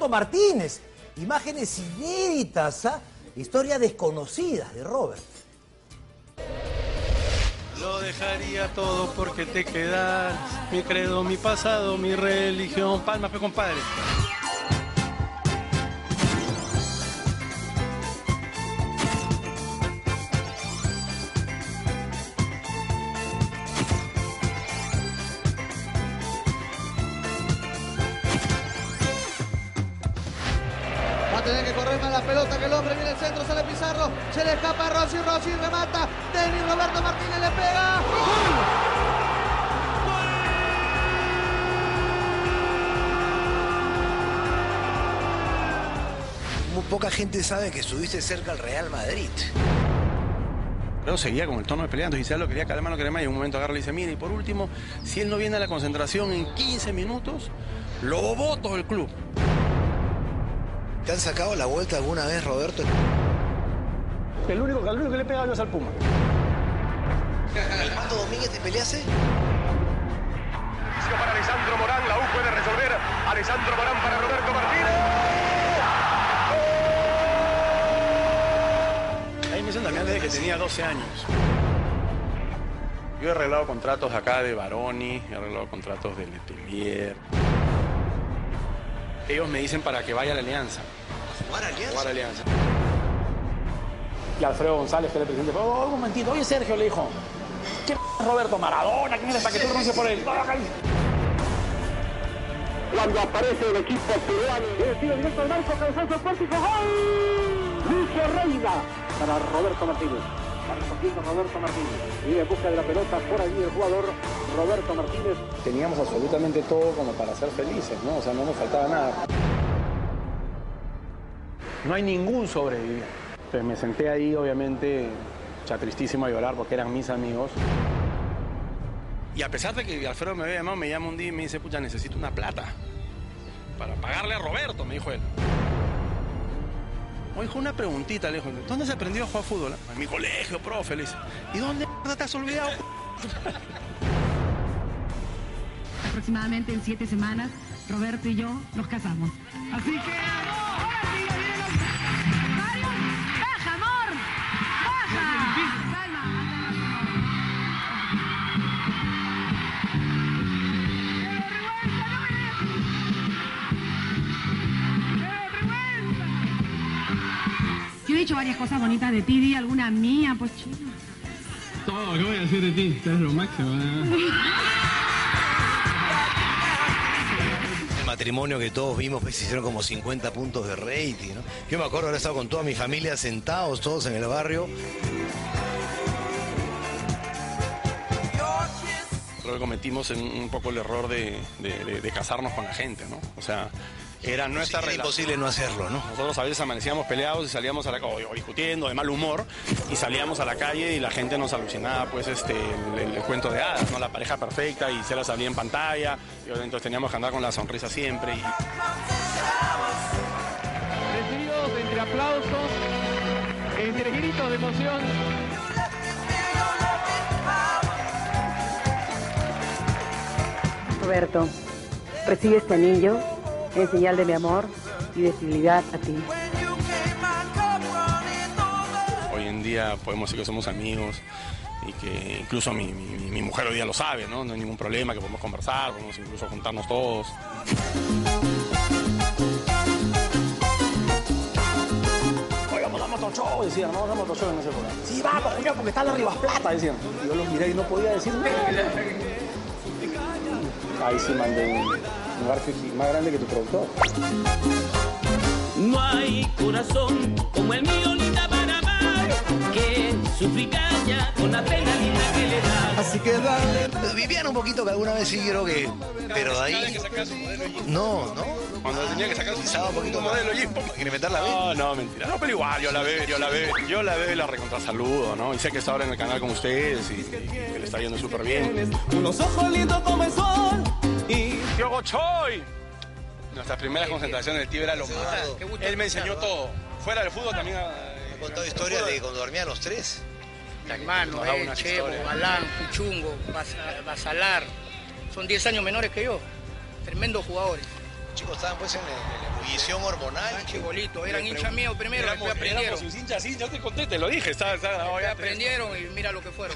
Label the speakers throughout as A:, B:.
A: Roberto Martínez. Imágenes inéditas, ¿ah? Historias desconocidas de Robert.
B: Lo dejaría todo porque te quedas. Mi credo, mi pasado, mi religión. Palmas, pe compadre.
C: Va a tener que correr más la pelota que el hombre. Viene el centro, sale Pizarro. Se le escapa a Rossi, remata. Denis Roberto Martínez le pega. ¡Gol!
A: Muy poca gente sabe que subiste cerca al Real Madrid.
B: Pero seguía con el tono de peleando, y lo quería calmar, no quería más, y en un momento agarra y le dice, mire, y por último, si él no viene a la concentración en 15 minutos, lo boto del club.
A: ¿Te han sacado la vuelta alguna vez, Roberto?
B: El único que le pega es al Puma.
A: ¿El Mato Domínguez te pelease?
D: Para Alessandro Morán, la U puede resolver. Alessandro Morán para Roberto Martínez.
B: Ahí me dicen también desde que tenía 12 años. Yo he arreglado contratos acá de Baroni, he arreglado contratos de Letelier. Ellos me dicen para que vaya a la Alianza.
A: ¿Jugar a Alianza?
B: Jugar a Alianza. Y Alfredo González, que le presidente, un momentito, oye Sergio, le dijo, ¿quién es Roberto Maradona? ¿Quién es para que tú renuncies por él?
D: Cuando aparece el equipo peruano, el tiro directo al marco, cabezazo fuerte y gol. Lucio Reina para Roberto Martínez. Va recogiendo Roberto Martínez. Y en busca de la pelota por allí el jugador Roberto Martínez.
B: Teníamos absolutamente todo como para ser felices, ¿no? O sea, no nos faltaba nada. No hay ningún sobreviviente. Entonces me senté ahí, obviamente, ya tristísimo a llorar porque eran mis amigos. Y a pesar de que Alfredo me había llamado, me llama un día y me dice, pucha, necesito una plata para pagarle a Roberto, me dijo él. O dijo una preguntita, le dijo, ¿dónde se aprendió a jugar fútbol? En mi colegio, profe, le dice. ¿Y dónde te has olvidado?
E: Aproximadamente en 7 semanas, Roberto y yo nos casamos. Así que... ¡Baja, amor! ¡Baja! Yo he dicho varias cosas bonitas de ti, di alguna mía, pues chino.
F: Todo, ¿qué voy a decir de ti? Estás lo máximo,
A: El matrimonio que todos vimos, pues hicieron como 50 puntos de rating, ¿no? Yo me acuerdo haber estado con toda mi familia sentados, todos en el barrio.
B: Creo que cometimos un poco el error de casarnos con la gente, ¿no? O sea, era nuestra
A: Era
B: relación.
A: imposible no hacerlo, ¿no?
B: Nosotros a veces amanecíamos peleados y salíamos a la calle, o discutiendo, de mal humor, y salíamos a la calle y la gente nos alucinaba, pues, el cuento de hadas, ¿no? La pareja perfecta y se la salía en pantalla, y entonces teníamos que andar con la sonrisa siempre.
F: Recibidos entre aplausos, entre gritos de emoción.
G: Roberto, recibe este anillo en señal de mi amor y de fidelidad a ti.
B: Hoy en día podemos decir que somos amigos y que incluso mi mujer hoy día lo sabe, ¿no? No hay ningún problema, que podemos conversar, podemos incluso juntarnos todos. Oye, vamos a Motoshow, decían, no, vamos a Motoshow en ese programa. Sí, vamos, Julián, porque está la Rivas Plata, decían. Y yo los miré y no podía decir nada. Ahí sí mandé un garfio más grande que tu productor.
H: No hay corazón como el mío, linda, para amar, que suplicaña con la pena linda que le da.
A: Así que dale. Vivían un poquito que alguna vez sí creo que... Pero de ahí... No, ¿no?
B: Cuando tenía que sacar
A: Pisaba un poquito
B: modelo y
A: incrementar la venta.
B: No, mentira. No, pero igual, yo la veo y la recontrasaludo, ¿no? Y sé que está ahora en el canal con ustedes y que le está yendo súper bien.
H: Unos ojos lindos como el sol y...
B: ¡Tío Gochoy! Nuestras primeras concentraciones del tío era lo más. Él me enseñó todo. Fuera del fútbol también...
A: Me ha contado historias de cuando dormían los tres.
I: Hermano, Chevo, Balán, Puchungo, Basalar. Son 10 años menores que yo. Tremendos jugadores.
A: Los chicos estaban pues en la ebullición hormonal.
I: Chibolitos, eran hinchas míos primero, después aprendieron.
B: Éramos hinchas, sí, yo te conté, te lo dije.
I: Aprendieron y mira lo que fueron.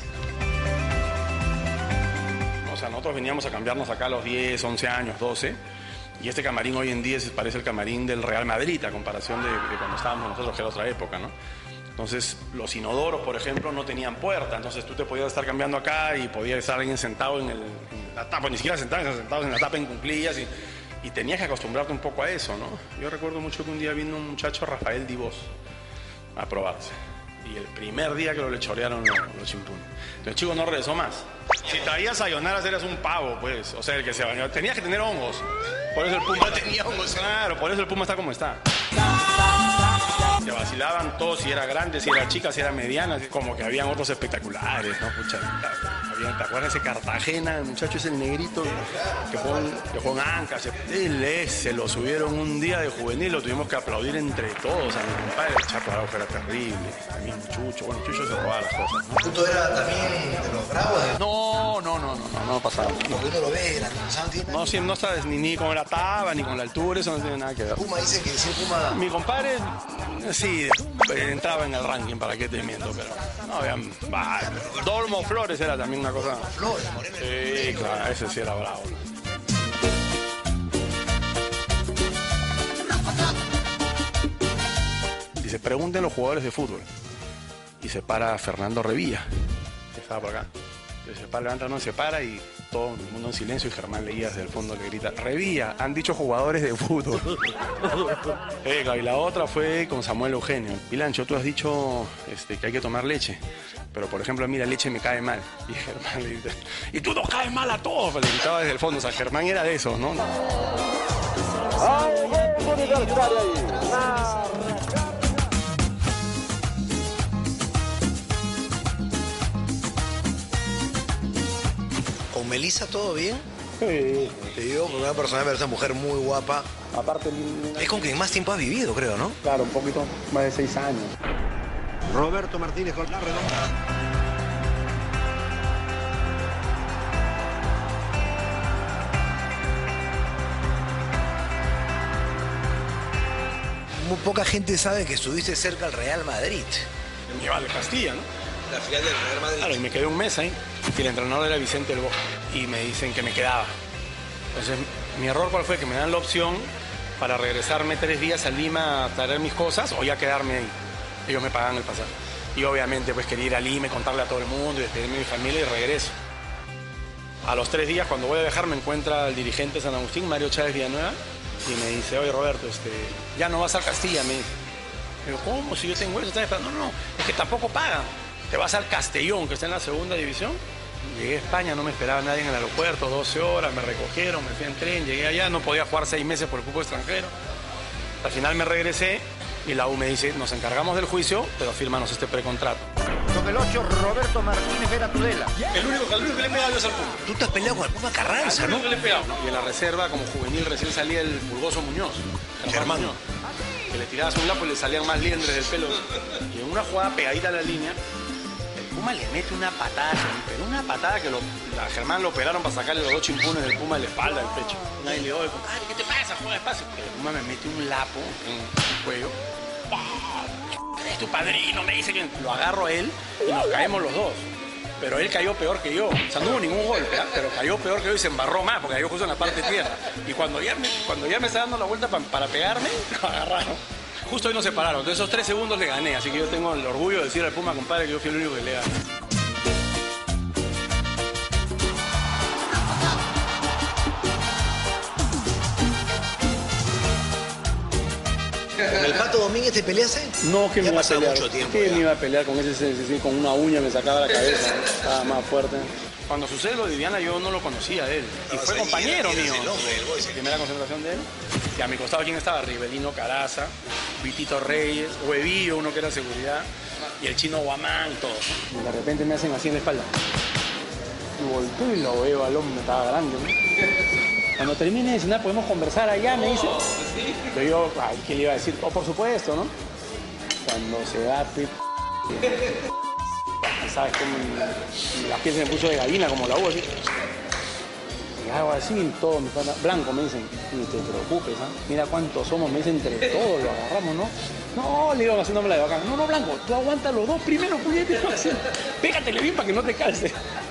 B: O sea, nosotros veníamos a cambiarnos acá a los 10, 11 años, 12. Y este camarín hoy en día parece el camarín del Real Madrid, a comparación de cuando estábamos nosotros, que era otra época, ¿no? Entonces, los inodoros, por ejemplo, no tenían puerta. Entonces, tú te podías estar cambiando acá y podía estar alguien sentado en la tapa, ni siquiera sentados en la tapa en cuclillas. Y tenías que acostumbrarte un poco a eso, ¿no? Yo recuerdo mucho que un día vino un muchacho, Rafael Divos, a probarse. Y el primer día que le chorearon los chimpunes. Entonces el chico no regresó más. Si traías sayonaras eras un pavo, pues. O sea, el que se bañó. Tenías que tener hongos. Por eso el Puma tenía hongos. Claro, por eso el Puma está como está. Se vacilaban todos, si era grande, si era chica, si era mediana. Como que habían otros espectaculares, ¿no? Pucha, ¿te acuerdas de ese Cartagena? El muchacho es el negrito que fue en Anca. Se lo subieron un día de juvenil, lo tuvimos que aplaudir entre todos. A mi compadre, el Chapo Araujo era terrible. A mí, Chucho. Bueno, Chucho se robaba las cosas, ¿no?
A: ¿Tú era también de los bravos?
B: No pasaba.
A: Porque uno lo ve,
B: no, sí, no sabes ni con la taba, ni con la altura, eso no tiene nada que ver.
A: Puma dice que sí, Puma.
B: Mi compadre, sí, entraba en el ranking, para qué te miento, pero no, vean, Dolmo Flores era también una cosa.
A: Flores, Moreno.
B: Sí, claro, ese sí era bravo. Y se pregunten los jugadores de fútbol. Y se para Fernando Revilla, que estaba por acá. Se para, levanta, no se para y todo el mundo en silencio y Germán Leía desde el fondo le grita: Revilla, han dicho jugadores de fútbol. Y la otra fue con Samuel Eugenio. Pilancho, tú has dicho que hay que tomar leche, pero por ejemplo a mí la leche me cae mal. Y Germán le grita: y tú nos caes mal a todos. Le gritaba desde el fondo. O sea, Germán era de esos, ¿no?
A: ¿Con Melissa todo bien?
B: Sí.
A: Te digo, porque una persona me parece una mujer muy guapa.
B: Aparte,
A: es con quien más tiempo has vivido, creo, ¿no?
B: Claro, un poquito más de 6 años.
C: Roberto Martínez con la redonda.
A: Muy poca gente sabe que estuviste cerca al Real Madrid.
B: Me iba de Castilla, ¿no?
A: La final del Real Madrid.
B: Claro, y me quedé un mes ahí. Y el entrenador era Vicente del Bosque. Y me dicen que me quedaba. Entonces, mi error, ¿cuál fue? Que me dan la opción para regresarme 3 días a Lima a traer mis cosas o ya quedarme ahí. Ellos me pagaban el pasaje. Y obviamente, pues quería ir a Lima y contarle a todo el mundo y despedirme de mi familia y regreso. A los 3 días, cuando voy a viajar, me encuentra el dirigente de San Agustín, Mario Chávez Villanueva, y me dice: oye, Roberto, ya no vas a Castilla, me dice. Digo, ¿cómo? Si yo tengo eso. No, es que tampoco pagan. Te vas al Castellón, que está en la 2ª división. Llegué a España, no me esperaba nadie en el aeropuerto, 12 horas, me recogieron, me fui en tren, llegué allá, no podía jugar 6 meses por el cupo extranjero. Al final me regresé y la U me dice: nos encargamos del juicio, pero fírmanos este precontrato.
C: Con el 8, Roberto Martínez Vera Tudela.
B: El único que le he pegado es al Puma.
A: Tú te has peleado con el Puma Carranza, ¿no?
B: Que le he pegado. Y en la reserva, como juvenil, recién salía el Pulgoso Muñoz.
A: Germán
B: Muñoz. Que le tirabas un lapo y le salían más liendres del pelo. Y en una jugada pegadita a la línea, el Puma le mete una patada, pero una patada que a Germán lo operaron para sacarle los 2 chimpunes del Puma de la espalda, del pecho. Nadie le dijo: compadre, ¿qué te pasa? Juega despacio. El Puma me mete un lapo en el cuello. Es tu padrino, me dice que lo agarro a él y nos caemos los dos. Pero él cayó peor que yo. O sea, no hubo ningún golpe, pero cayó peor que yo y se embarró más porque cayó justo en la parte de tierra. Y cuando ya me está dando la vuelta para pegarme, lo agarraron. Justo ahí nos separaron. De esos 3 segundos le gané. Así que yo tengo el orgullo de decir al Puma, compadre, que yo fui el único que le gané.
A: ¿Con el Pato Domínguez te peleaste?
B: No, que me iba a pelear.
A: Mucho tiempo,
B: ¿Qué me iba a pelear con ese? Con una uña me sacaba la cabeza. Estaba más fuerte. Cuando sucede lo de Diana, yo no lo conocía a él. Y fue compañero mío. Primera concentración de él. Y a mi costado, ¿quién estaba? Rivelino Caraza, Vitito Reyes, Huevillo, uno que era seguridad, y el chino Guamán, todos. Y de repente me hacen así en la espalda. Y volteo y lo veo al hombre, estaba grande, ¿no? Cuando termine de cenar, ¿podemos conversar allá?, me dice. Pero yo, ay, ¿qué le iba a decir? Oh, por supuesto, ¿no? Cuando se da, ¿sabes cómo? La piel se me puso de gallina, como la uva, así. Y hago así, todo me pasa. Blanco, me dicen, ni te preocupes, ¿ah? Mira cuántos somos, me dicen, entre todos lo agarramos, ¿no? No, le digo haciéndome la de bacán. No, Blanco, tú aguantas los dos primeros, puñete. Pégatele bien para que no te calce.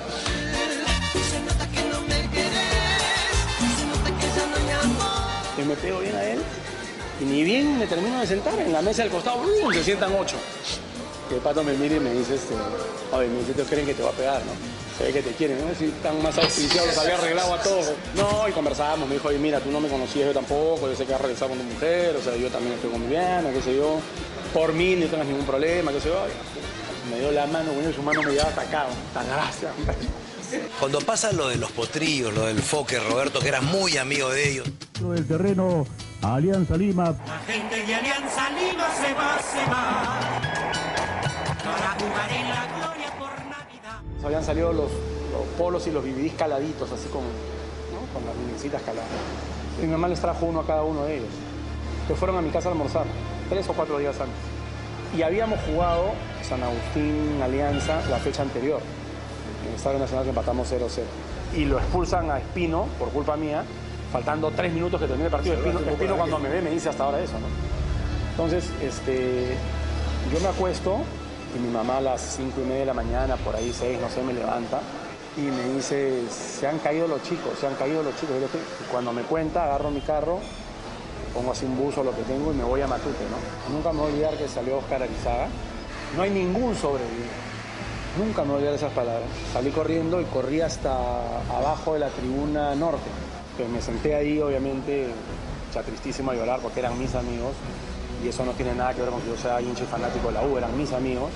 B: Y me pego bien a él. Y ni bien me termino de sentar, en la mesa del costado, se sientan 8. Y el pato me mira y me dice, oye, mis hijos creen que te va a pegar, ¿no? Se ve que te quieren, ¿no? Si están más auspiciados, los había arreglado a todos. No, y conversábamos, me dijo, oye, mira, tú no me conocías, yo tampoco, yo sé que has regresado con tu mujer, o sea, yo también estoy con Viviana, qué sé yo. Por mí no tengas ningún problema, qué sé yo. Me dio la mano, bueno, su mano me llevaba hasta acá, tan gracias.
A: Cuando pasa lo de los potrillos, lo del Fokker, Roberto, que eras muy amigo de ellos.
J: El terreno, Alianza Lima.
H: La gente de Alianza Lima se va para jugar en la gloria por Navidad.
B: Habían salido los polos y los vividís caladitos, así con las linecitas caladas. Y mi mamá les trajo uno a cada uno de ellos, que fueron a mi casa a almorzar, 3 o 4 días antes. Y habíamos jugado San Agustín, Alianza, la fecha anterior. En el Estadio Nacional que empatamos 0-0. Y lo expulsan a Espino, por culpa mía, faltando 3 minutos que termine el partido. Espino cuando me ve me dice hasta ahora eso, ¿no? Entonces, yo me acuesto y mi mamá a las 5:30 de la mañana, por ahí 6, no sé, me levanta y me dice, se han caído los chicos. Y cuando me cuenta, agarro mi carro, pongo así un buzo, lo que tengo, y me voy a Matute, ¿no? Nunca me voy a olvidar que salió Oscar Arizaga. No hay ningún sobreviviente. Nunca me voy a olvidar esas palabras. Salí corriendo y corrí hasta abajo de la tribuna norte. Pues me senté ahí, obviamente, ya tristísimo a llorar porque eran mis amigos. Y eso no tiene nada que ver con que yo sea hincha y fanático de la U, eran mis amigos.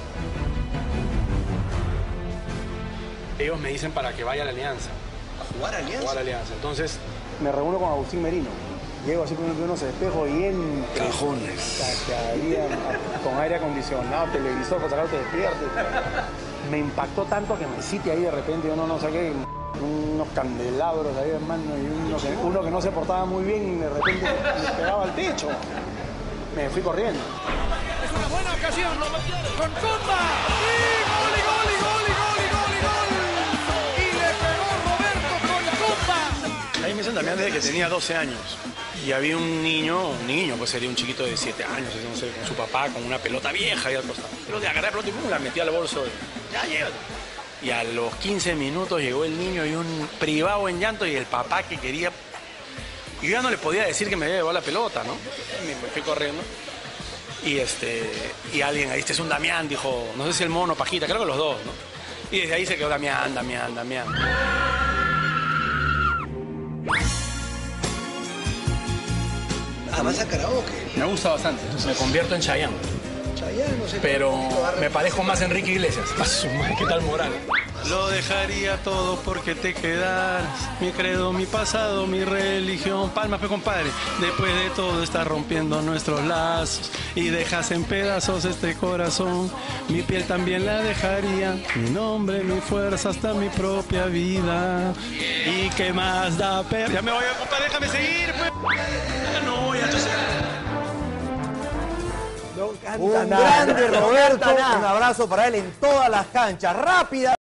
B: Ellos me dicen para que vaya a la Alianza.
A: ¿A jugar a Alianza?
B: A jugar a Alianza. Entonces me reúno con Agustín Merino. Llego así con unos espejos y en
A: cajones.
B: Con aire acondicionado, televisor, para sacar te despiertes. Me impactó tanto que me cité ahí de repente, yo no saqué unos candelabros ahí, hermano, y uno que no se portaba muy bien y de repente me pegaba al techo. Me fui corriendo.
F: Es una buena ocasión, con Comba. ¡Y gol, y gol, y gol, y gol, y gol, y gol! Y le pegó Roberto con Comba.
B: Ahí me dicen también desde que tenía 12 años. Y había un niño, pues sería un chiquito de 7 años, no sé, con su papá, con una pelota vieja ahí al costado. Pero de agarré la pelota y la metí al bolso. Ya llévate. Y a los 15 minutos llegó el niño y un privado en llanto y el papá que quería. Y yo ya no le podía decir que me había llevado la pelota, ¿no? Me fui corriendo. Y alguien ahí, este es un Damián, dijo, no sé si el mono, Pajita, creo que los dos, ¿no? Y desde ahí se quedó Damián.
A: Ah, vas a karaoke.
B: Me gusta bastante, me convierto en Chayanne.
A: Chayanne, no sé.
B: Pero me parezco más a Enrique Iglesias. ¿Qué tal moral? Lo dejaría todo porque te quedaras. Mi credo, mi pasado, mi religión. Palmas, compadre. Después de todo estás rompiendo nuestros lazos y dejas en pedazos este corazón. Mi piel también la dejaría. Mi nombre, mi fuerza, hasta mi propia vida. ¿Y qué más da perder? Ya me voy, compadre, déjame seguir, pues. No, ya
K: Un grande Roberto, un abrazo para él en todas las canchas. Rápida.